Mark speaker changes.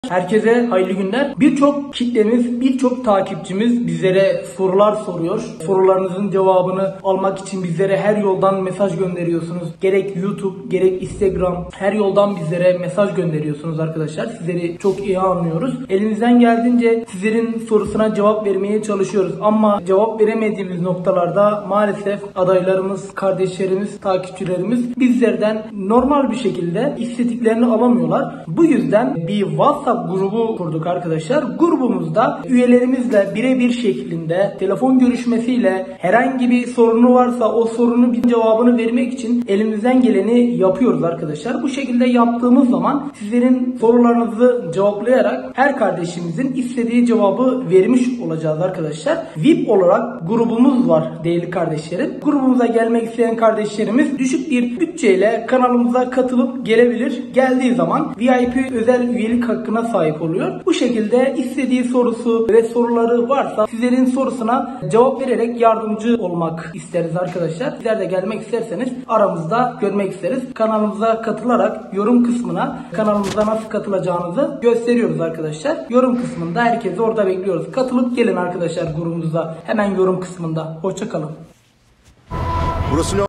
Speaker 1: Herkese hayırlı günler. Birçok kitlemiz, birçok takipçimiz bizlere sorular soruyor. Sorularınızın cevabını almak için bizlere her yoldan mesaj gönderiyorsunuz. Gerek YouTube, gerek Instagram, her yoldan bizlere mesaj gönderiyorsunuz arkadaşlar. Sizleri çok iyi anlıyoruz. Elimizden geldiğince sizlerin sorusuna cevap vermeye çalışıyoruz. Ama cevap veremediğimiz noktalarda maalesef adaylarımız, kardeşlerimiz, takipçilerimiz bizlerden normal bir şekilde istediklerini alamıyorlar. Bu yüzden bir WhatsApp grubu kurduk arkadaşlar. Grubumuzda üyelerimizle birebir şeklinde telefon görüşmesiyle herhangi bir sorunu varsa o sorunun bir cevabını vermek için elimizden geleni yapıyoruz arkadaşlar. Bu şekilde yaptığımız zaman sizlerin sorularınızı cevaplayarak her kardeşimizin istediği cevabı vermiş olacağız arkadaşlar. VIP olarak grubumuz var değerli kardeşlerim. Grubumuza gelmek isteyen kardeşlerimiz düşük bir bütçeyle kanalımıza katılıp gelebilir. Geldiği zaman VIP özel üyelik hakkına sahip oluyor. Bu şekilde istediği sorusu ve soruları varsa sizlerin sorusuna cevap vererek yardımcı olmak isteriz arkadaşlar. Sizler de gelmek isterseniz aramızda görmek isteriz. Kanalımıza katılarak yorum kısmına kanalımıza nasıl katılacağınızı gösteriyoruz arkadaşlar. Yorum kısmında herkesi orada bekliyoruz. Katılıp gelin arkadaşlar grubumuza. Hemen yorum kısmında. Hoşça kalın.
Speaker 2: Burası ne?